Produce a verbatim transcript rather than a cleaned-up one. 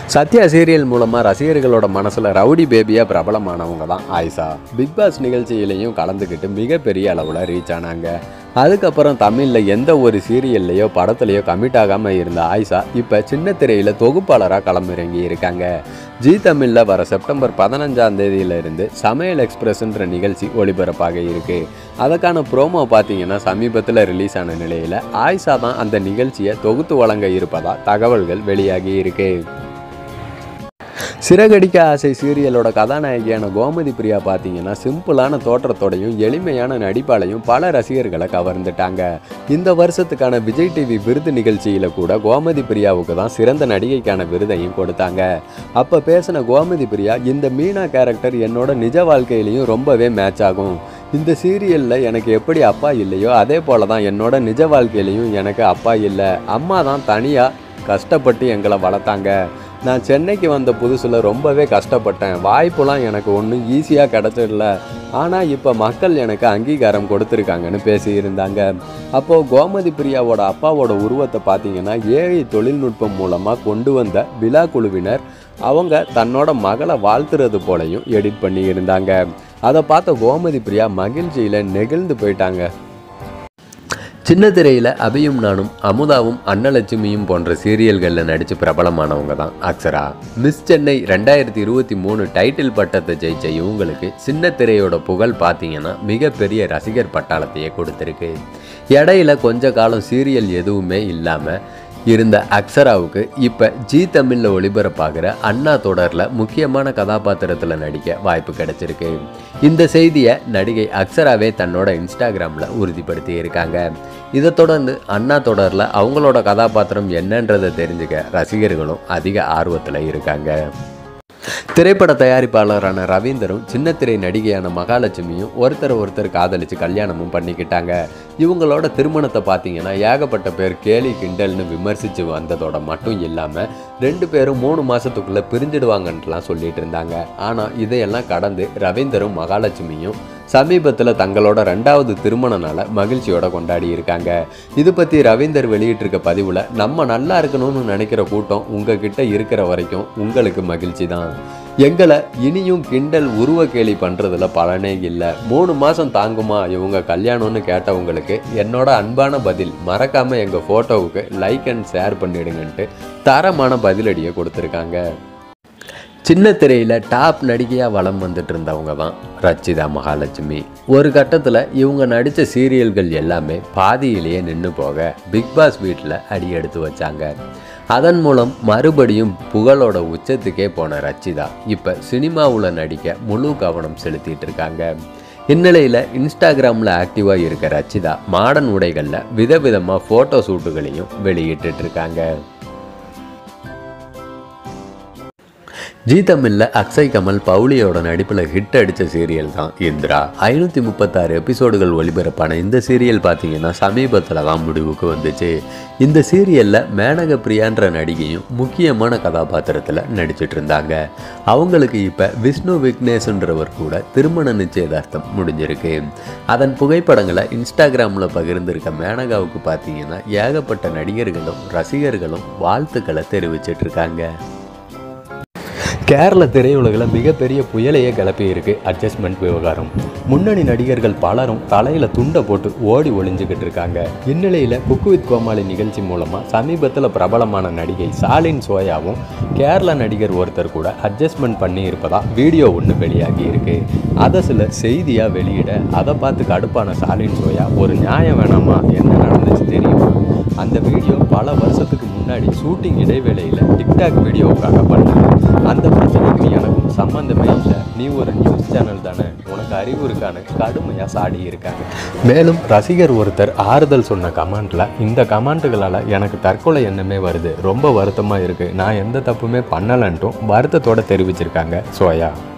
Sathya serial மூலமாக ரசிகர்களோட மனசில் rowdy பேபியாக பிரபலமானவங்க தான் ஆயிஷா. பிக் பாஸ் நிகழ்ச்சியிலையும் கலந்துக்கிட்டு மிகப்பெரிய அளவில் ரீச் ஆனாங்க. அதுக்கப்புறம் தமிழில் எந்த ஒரு சீரியல்லையோ படத்துலையோ கமிட் ஆகாமல் இருந்த ஆயிஷா இப்போ சின்ன திரையில் தொகுப்பாளராக களமிறங்கி இருக்காங்க. ஜி தமிழில் வர செப்டம்பர் பதினஞ்சாம் தேதியிலிருந்து சமையல் எக்ஸ்பிரஸ்ன்ற நிகழ்ச்சி ஒளிபரப்பாக இருக்குது. அதுக்கான ப்ரோமோ பார்த்தீங்கன்னா சமீபத்தில் ரிலீஸ் ஆன நிலையில் ஆயிஷா தான் அந்த நிகழ்ச்சியை தொகுத்து வழங்க இருப்பதாக தகவல்கள் வெளியாகி இருக்கு. சிறகடிக்க ஆசை சீரியலோட கதாநாயகியான கோமதி பிரியா பார்த்தீங்கன்னா சிம்பிளான தோற்றத்தோடையும் எளிமையான நடிப்பாலையும் பல ரசிகர்களை கவர்ந்துட்டாங்க. இந்த வருஷத்துக்கான விஜய் டிவி விருது நிகழ்ச்சியில் கூட கோமதி பிரியாவுக்கு தான் சிறந்த நடிகைக்கான விருதையும் கொடுத்தாங்க. அப்போ பேசின கோமதி பிரியா, இந்த மீனா கேரக்டர் என்னோட நிஜ வாழ்க்கையிலையும் ரொம்பவே மேட்ச் ஆகும். இந்த சீரியலில் எனக்கு எப்படி அப்பா இல்லையோ அதே போல தான் என்னோட நிஜ வாழ்க்கையிலையும் எனக்கு அப்பா இல்லை. அம்மா தான் தனியாக கஷ்டப்பட்டு எங்களை வளர்த்தாங்க. நான் சென்னைக்கு வந்த புதுசில் ரொம்பவே கஷ்டப்பட்டேன். வாய்ப்புலாம் எனக்கு ஒன்றும் ஈஸியாக கிடச்சிடல. ஆனால் இப்போ மக்கள் எனக்கு அங்கீகாரம் கொடுத்துருக்காங்கன்னு பேசியிருந்தாங்க. அப்போது கோமதி பிரியாவோட அப்பாவோட உருவத்தை பார்த்தீங்கன்னா ஏஐ தொழில்நுட்பம் மூலமாக கொண்டு வந்த விழா குழுவினர் அவங்க தன்னோட மகளை வாழ்த்துறது போலையும் எடிட் பண்ணி இருந்தாங்க. அதை பார்த்த கோமதி பிரியா மகிழ்ச்சியில் நெகிழ்ந்து போயிட்டாங்க. சின்ன திரையில் அபியும் நானும் அமுதாவும் அன்னலட்சுமியும் போன்ற சீரியல்களில் நடித்து பிரபலமானவங்க தான் அக்ஷரா. மிஸ் சென்னை ரெண்டாயிரத்தி இருபத்தி மூணு டைட்டில் பட்டத்தை ஜெயிச்ச இவங்களுக்கு சின்ன திரையோட புகழ் பார்த்தீங்கன்னா மிகப்பெரிய ரசிகர் பட்டாளத்தையே கொடுத்துருக்கு. இடையில கொஞ்ச காலம் சீரியல் எதுவுமே இல்லாமல் இருந்த அக்ஷராவுக்கு இப்போ ஜி தமிழில் ஒளிபரப்பாகிற அண்ணா தொடரில் முக்கியமான கதாபாத்திரத்தில் நடிக்க வாய்ப்பு கிடைச்சிருக்கு. இந்த செய்தியை நடிகை அக்ஷராவே தன்னோட இன்ஸ்டாகிராமில் உறுதிப்படுத்தி இருக்காங்க. இதை தொடர்ந்து அண்ணா தொடரில் அவங்களோட கதாபாத்திரம் என்னன்றதை தெரிஞ்சுக்க ரசிகர்களும் அதிக ஆர்வத்தில் இருக்காங்க. திரைப்பட தயாரிப்பாளரான ரவீந்தரும் சின்ன திரை நடிகையான மகாலட்சுமியும் ஒருத்தர் ஒருத்தர் காதலிச்சு கல்யாணமும் பண்ணிக்கிட்டாங்க. இவங்களோட திருமணத்தை பார்த்தீங்கன்னா ஏகப்பட்ட பேர் கேலி கிண்டல்னு விமர்சித்து வந்ததோட மட்டும் இல்லாமல் ரெண்டு பேரும் மூணு மாதத்துக்குள்ளே பிரிஞ்சிடுவாங்கன்ட்டுலாம் சொல்லிட்டு இருந்தாங்க. ஆனால் இதையெல்லாம் கடந்து ரவீந்தரும் மகாலட்சுமியும் சமீபத்தில் தங்களோட ரெண்டாவது திருமண நாளை மகிழ்ச்சியோட கொண்டாடி இருக்காங்க. இது பற்றி ரவீந்தர் வெளியிட்டிருக்க பதிவில், நம்ம நல்லா இருக்கணும்னு நினைக்கிற கூட்டம் உங்ககிட்ட இருக்கிற வரைக்கும் உங்களுக்கு மகிழ்ச்சி தான். எங்களை இனியும் கிண்டல் உருவ கேலி பண்ணுறதுல பலனே இல்லை. மூணு மாதம் தாங்குமா இவங்க கல்யாணம்னு கேட்டவங்களுக்கு என்னோட அன்பான பதில், மறக்காமல் எங்கள் ஃபோட்டோவுக்கு லைக் அண்ட் ஷேர் பண்ணிடுங்கன்ட்டு தரமான பதிலடியை கொடுத்துருக்காங்க. சின்ன திரையில் டாப் நடிகையாக வலம் வந்துட்டு இருந்தவங்க தான் ரச்சிதா மகாலட்சுமி. ஒரு கட்டத்தில் இவங்க நடித்த சீரியல்கள் எல்லாமே பாதியிலேயே நின்று போக பிக் பாஸ் வீட்டில் அடி எடுத்து வச்சாங்க. அதன் மூலம் மறுபடியும் புகழோட உச்சத்துக்கே போன ரச்சிதா இப்போ சினிமாவில் நடிக்க முழு கவனம் செலுத்திட்டு இருக்காங்க. இந்நிலையில் இன்ஸ்டாகிராமில் ஆக்டிவாக இருக்க ரச்சிதா மாடர்ன் உடைகளில் விதவிதமாக ஃபோட்டோ ஷூட்டுகளையும் வெளியிட்டு இருக்காங்க. ஜி தமிழில் அக்ஷய் கமல் பவுலியோட நடிப்பில் ஹிட் அடித்த சீரியல் தான் இந்திரா. ஐநூற்றி முப்பத்தாறு எபிசோடுகள் ஒளிபரப்பான இந்த சீரியல் பார்த்தீங்கன்னா சமீபத்தில் தான் முடிவுக்கு வந்துச்சு. இந்த சீரியலில் மேனக பிரியான்ற நடிகையும் முக்கியமான கதாபாத்திரத்தில் நடிச்சிட்டு இருந்தாங்க. அவங்களுக்கு இப்போ விஷ்ணு விக்னேஷ்ன்றவர் கூட திருமண நிச்சயதார்த்தம் முடிஞ்சிருக்கு. அதன் புகைப்படங்களை இன்ஸ்டாகிராமில் பகிர்ந்திருக்க மேனகாவுக்கு பார்த்தீங்கன்னா ஏகப்பட்ட நடிகர்களும் ரசிகர்களும் வாழ்த்துக்களை தெரிவிச்சிட்டு இருக்காங்க. கேரள திரையுலகில் மிகப்பெரிய புயலையே கிளப்பி இருக்கு அட்ஜஸ்ட்மெண்ட் விவகாரம். முன்னணி நடிகர்கள் பலரும் தலையில் துண்டை போட்டு ஓடி ஒளிஞ்சுக்கிட்டு இருக்காங்க. இந்நிலையில் குக்கு வித் கோமாளி நிகழ்ச்சி மூலமாக சமீபத்தில் பிரபலமான நடிகை சாலின் சோயாவும் கேரள நடிகர் ஒருத்தர் கூட அட்ஜஸ்ட்மெண்ட் பண்ணி இருப்பதா வீடியோ ஒன்று வெளியாகி இருக்கு. அதை சில செய்தியாக வெளியிட அதை பார்த்து கடுப்பான சாலின் சோயா, ஒரு நியாயம் வேணாமா, என்ன நடந்துச்சு தெரியுமா, அந்த வீடியோ பல வருஷத்துக்கு முன்னாடி ஷூட்டிங் இடைவேளையில் டிக்டாக் வீடியோவுக்காக பண்ணது. அந்த பிரச்சனைக்கு எனக்கும் சம்பந்தமே இல்லை, நீ ஒரு நியூஸ் சேனல் தானே, உனக்கு அறிவு இருக்கான்னு கடுமையாக சாடி இருக்காங்க. மேலும் ரசிகர் ஒருத்தர் ஆறுதல் சொன்ன கமெண்ட்டில், இந்த கமெண்ட்டுகளால் எனக்கு தற்கொலை எண்ணமே வருது, ரொம்ப வருத்தமாக இருக்குது, நான் எந்த தப்புமே பண்ணலன்ட்டும் வருத்தத்தோடு தெரிவிச்சிருக்காங்க சோயா.